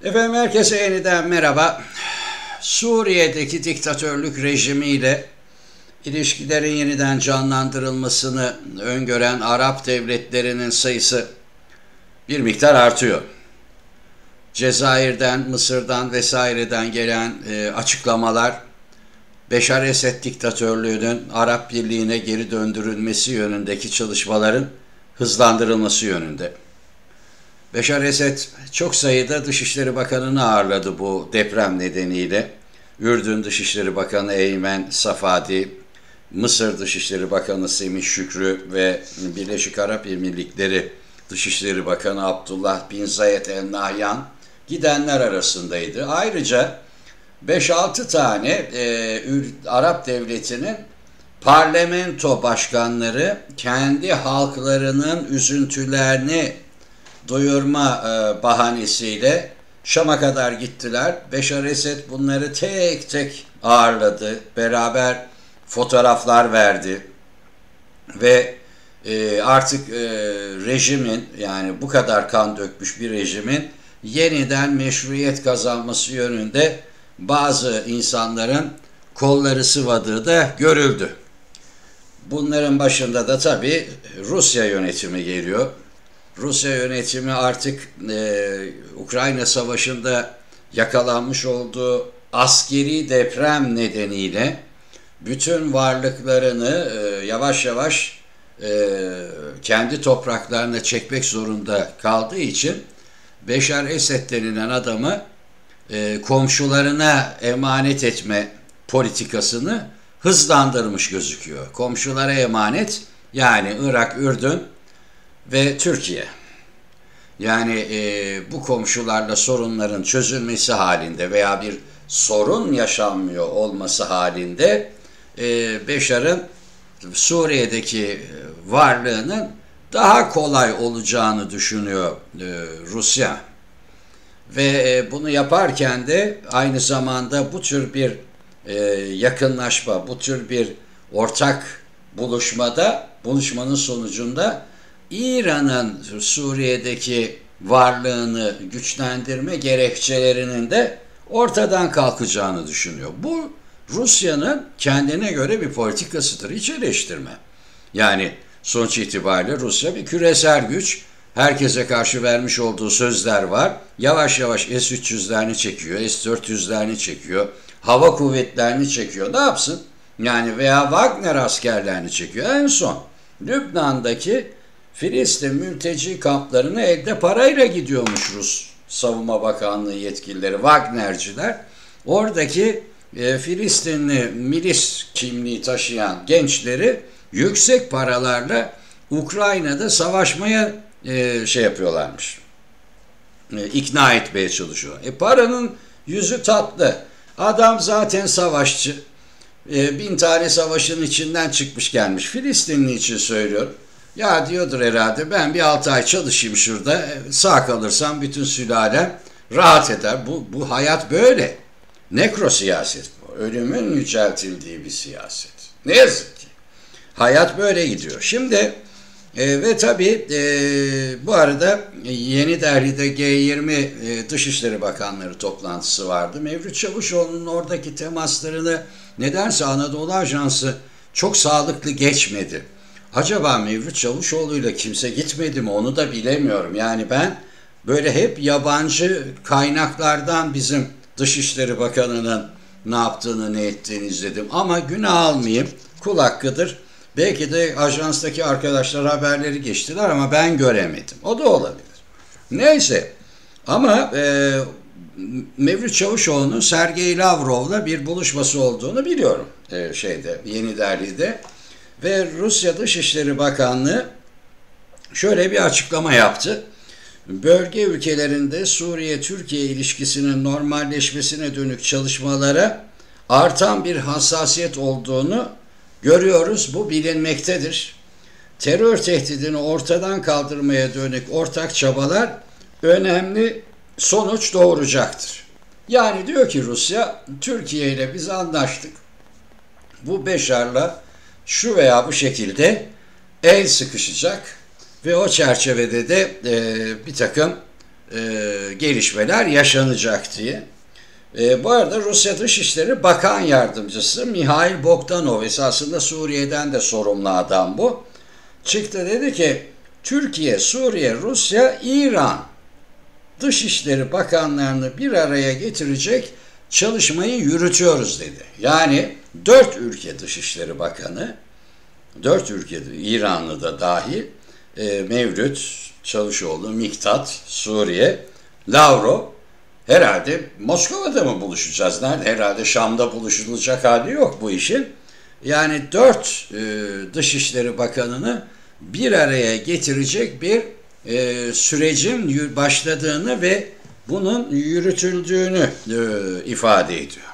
Efendim herkese yeniden merhaba. Suriye'deki diktatörlük rejimiyle ilişkilerin yeniden canlandırılmasını öngören Arap devletlerinin sayısı bir miktar artıyor. Cezayir'den, Mısır'dan vesaireden gelen açıklamalar Beşar Esed diktatörlüğünün Arap Birliği'ne geri döndürülmesi yönündeki çalışmaların hızlandırılması yönünde. Beşar Esed çok sayıda Dışişleri Bakanı'nı ağırladı bu deprem nedeniyle. Ürdün Dışişleri Bakanı Eymen Safadi, Mısır Dışişleri Bakanı Semih Şükrü ve Birleşik Arap Emirlikleri Dışişleri Bakanı Abdullah bin Zayed El Nahyan gidenler arasındaydı. Ayrıca 5-6 tane Arap devletinin parlamento başkanları kendi halklarının üzüntülerini duyurma bahanesiyle Şam'a kadar gittiler. Beşar Esed bunları tek tek ağırladı. Beraber fotoğraflar verdi. Ve artık rejimin, yani bu kadar kan dökmüş bir rejimin yeniden meşruiyet kazanması yönünde bazı insanların kolları sıvadığı da görüldü. Bunların başında da tabii Rusya yönetimi geliyor. Rusya yönetimi artık Ukrayna Savaşı'nda yakalanmış olduğu askeri deprem nedeniyle bütün varlıklarını yavaş yavaş kendi topraklarına çekmek zorunda kaldığı için Beşar Esed denilen adamı komşularına emanet etme politikasını hızlandırmış gözüküyor. Komşulara emanet, yani Irak, Ürdün ve Türkiye. Yani bu komşularla sorunların çözülmesi halinde veya bir sorun yaşanmıyor olması halinde Beşar'ın Suriye'deki varlığının daha kolay olacağını düşünüyor Rusya. Ve bunu yaparken de aynı zamanda bu tür bir yakınlaşma, bu tür bir ortak buluşmanın sonucunda İran'ın Suriye'deki varlığını güçlendirme gerekçelerinin de ortadan kalkacağını düşünüyor. Bu Rusya'nın kendine göre bir politikasıdır, hiç eleştirme. Yani sonuç itibariyle Rusya bir küresel güç. Herkese karşı vermiş olduğu sözler var. Yavaş yavaş S-300'lerini çekiyor, S-400'lerini çekiyor, hava kuvvetlerini çekiyor. Ne yapsın? Yani veya Wagner askerlerini çekiyor. En son Lübnan'daki Filistin mülteci kamplarına elde parayla gidiyormuş Rus Savunma Bakanlığı yetkilileri, Wagnerciler. Oradaki Filistinli milis kimliği taşıyan gençleri yüksek paralarla Ukrayna'da savaşmaya yapıyorlarmış. İkna etmeye çalışıyor. Paranın yüzü tatlı. Adam zaten savaşçı. 1000 tane savaşın içinden çıkmış gelmiş. Filistinli için söylüyor. Ya diyordur herhalde, ben bir 6 ay çalışayım şurada, sağ kalırsam bütün sülalem rahat eder. Bu hayat böyle. Nekro siyaset bu. Ölümün yüceltildiği bir siyaset. Ne yazık ki. Hayat böyle gidiyor. Şimdi ve tabii bu arada Yeni Delhi'de G20 Dışişleri Bakanları toplantısı vardı. Mevlüt Çavuşoğlu'nun oradaki temaslarını nedense Anadolu Ajansı çok sağlıklı geçmedi. Acaba Mevlüt Çavuşoğlu'yla kimse gitmedi mi, onu da bilemiyorum. Yani ben böyle hep yabancı kaynaklardan bizim Dışişleri Bakanı'nın ne yaptığını, ne ettiğini izledim. Ama günah almayayım, kul hakkıdır. Belki de ajanstaki arkadaşlar haberleri geçtiler ama ben göremedim. O da olabilir. Neyse, ama Mevlüt Çavuşoğlu'nun Sergey Lavrov'la bir buluşması olduğunu biliyorum. Yeni Delhi'de. Ve Rusya Dışişleri Bakanlığı şöyle bir açıklama yaptı. Bölge ülkelerinde Suriye-Türkiye ilişkisinin normalleşmesine dönük çalışmalara artan bir hassasiyet olduğunu görüyoruz. Bu bilinmektedir. Terör tehdidini ortadan kaldırmaya dönük ortak çabalar önemli sonuç doğuracaktır. Yani diyor ki Rusya, Türkiye ile biz anlaştık. Bu Beşar'la şu veya bu şekilde el sıkışacak ve o çerçevede de bir takım gelişmeler yaşanacak diye. Bu arada Rusya Dışişleri Bakan Yardımcısı Mikhail Bogdanov, esasında Suriye'den de sorumlu adam bu, çıktı dedi ki Türkiye, Suriye, Rusya, İran Dışişleri Bakanlarını bir araya getirecek çalışmayı yürütüyoruz dedi. Yani 4 ülke Dışişleri Bakanı, 4 ülke, İranlı da dahil, Mevlüt Çavuşoğlu, Miktat, Suriye, Lavrov, herhalde Moskova'da mı buluşacağız? Nerede? Herhalde Şam'da buluşulacak hali yok bu işin. Yani 4 Dışişleri Bakanı'nı bir araya getirecek bir sürecin başladığını ve bunun yürütüldüğünü ifade ediyor.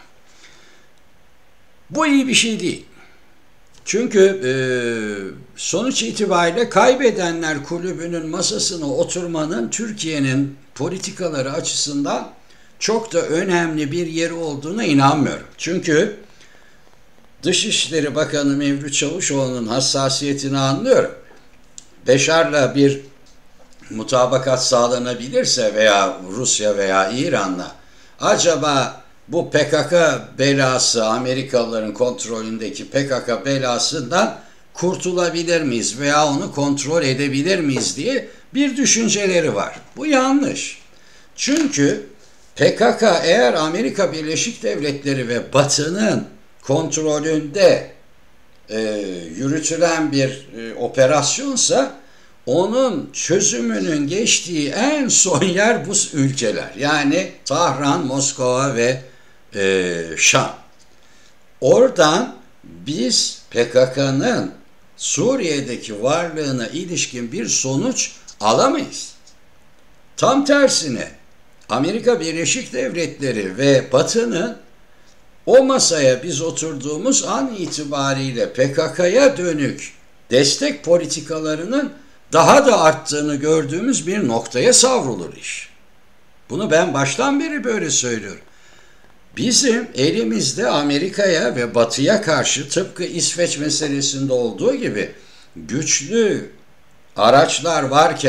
Bu iyi bir şey değil. Çünkü sonuç itibariyle kaybedenler kulübünün masasına oturmanın Türkiye'nin politikaları açısından çok da önemli bir yeri olduğuna inanmıyorum. Çünkü Dışişleri Bakanı Mevlüt Çavuşoğlu'nun hassasiyetini anlıyorum. Beşar'la bir mutabakat sağlanabilirse veya Rusya veya İran'la, acaba bu PKK belası, Amerikalıların kontrolündeki PKK belasından kurtulabilir miyiz veya onu kontrol edebilir miyiz diye bir düşünceleri var. Bu yanlış. Çünkü PKK eğer Amerika Birleşik Devletleri ve Batı'nın kontrolünde yürütülen bir operasyonsa onun çözümünün geçtiği en son yer bu ülkeler. Yani Tahran, Moskova ve Şam. Oradan biz PKK'nın Suriye'deki varlığına ilişkin bir sonuç alamayız. Tam tersine Amerika Birleşik Devletleri ve Batı'nın o masaya biz oturduğumuz an itibariyle PKK'ya dönük destek politikalarının daha da arttığını gördüğümüz bir noktaya savrulur iş. Bunu ben baştan beri böyle söylüyorum. Bizim elimizde Amerika'ya ve Batı'ya karşı tıpkı İsveç meselesinde olduğu gibi güçlü araçlar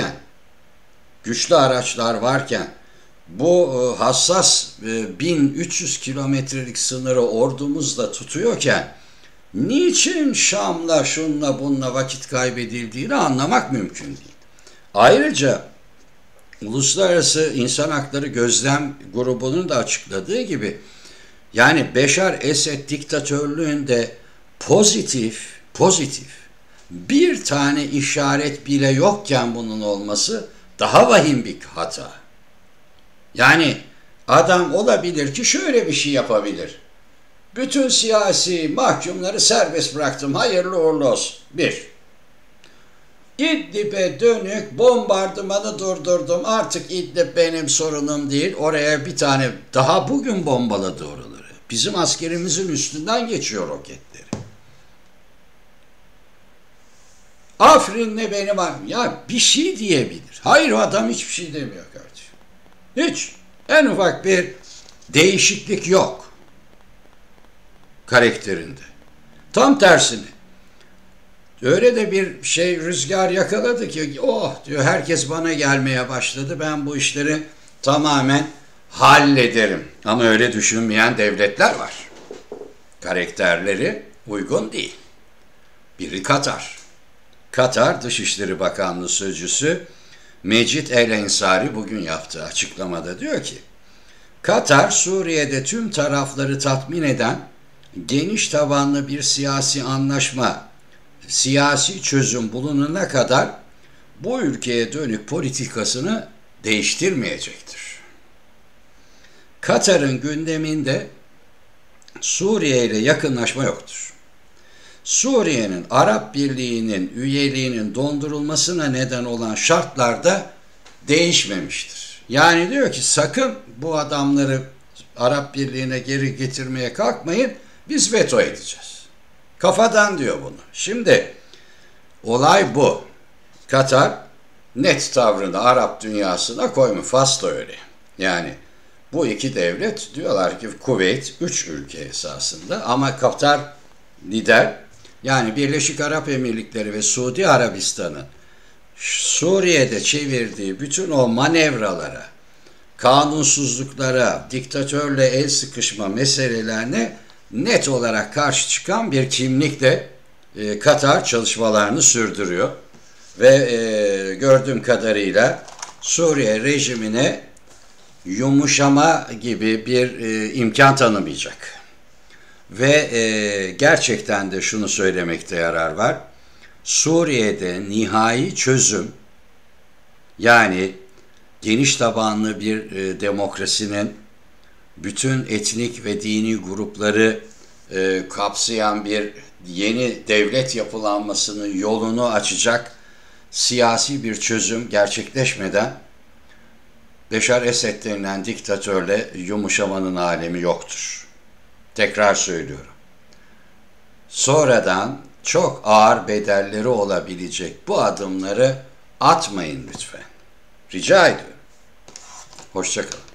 varken bu hassas 1300 kilometrelik sınırı ordumuzla tutuyorken niçin Şam'la şunla bununla vakit kaybedildiğini anlamak mümkün değil. Ayrıca Uluslararası İnsan Hakları Gözlem Grubu'nun da açıkladığı gibi yani Beşar Esed diktatörlüğünde pozitif bir tane işaret bile yokken bunun olması daha vahim bir hata. Yani adam olabilir ki şöyle bir şey yapabilir. Bütün siyasi mahkumları serbest bıraktım. Hayırlı uğurlu olsun. 1. İdlib'e dönük bombardımanı durdurdum. Artık İdlib benim sorunum değil. Oraya bir tane daha bugün bombaladı oraları. Bizim askerimizin üstünden geçiyor roketleri. Afrin'le benim ya bir şey diyebilir. Hayır, o adam hiçbir şey demiyor kardeşim. Hiç. En ufak bir değişiklik yok karakterinde. Tam tersine. Öyle de bir rüzgar yakaladı ki oh diyor, herkes bana gelmeye başladı. Ben bu işleri tamamen hallederim. Ama öyle düşünmeyen devletler var. Karakterleri uygun değil. Biri Katar. Katar Dışişleri Bakanlığı Sözcüsü Mecit El Ensari bugün yaptığı açıklamada diyor ki, Katar, Suriye'de tüm tarafları tatmin eden geniş tabanlı bir siyasi anlaşma, siyasi çözüm bulunana kadar bu ülkeye dönük politikasını değiştirmeyecektir. Katar'ın gündeminde Suriye ile yakınlaşma yoktur. Suriye'nin Arap Birliği'nin üyeliğinin dondurulmasına neden olan şartlar da değişmemiştir. Yani diyor ki sakın bu adamları Arap Birliği'ne geri getirmeye kalkmayın, biz veto edeceğiz. Kafadan diyor bunu. Şimdi olay bu. Katar net tavrını Arap dünyasına koymuş. Fas da öyle. Yani bu iki devlet diyorlar ki Kuveyt 3 ülke esasında ama Katar lider, yani Birleşik Arap Emirlikleri ve Suudi Arabistan'ın Suriye'de çevirdiği bütün o manevralara kanunsuzluklara, diktatörle el sıkışma meselelerine net olarak karşı çıkan bir kimlikle Katar çalışmalarını sürdürüyor. Ve gördüğüm kadarıyla Suriye rejimine yumuşama gibi bir imkan tanımayacak. Ve gerçekten de şunu söylemekte yarar var. Suriye'de nihai çözüm, yani geniş tabanlı bir demokrasinin bütün etnik ve dini grupları kapsayan bir yeni devlet yapılanmasının yolunu açacak siyasi bir çözüm gerçekleşmeden Beşar Esed denilen diktatörle yumuşamanın alemi yoktur. Tekrar söylüyorum. Sonradan çok ağır bedelleri olabilecek bu adımları atmayın lütfen. Rica ediyorum. Hoşça kalın.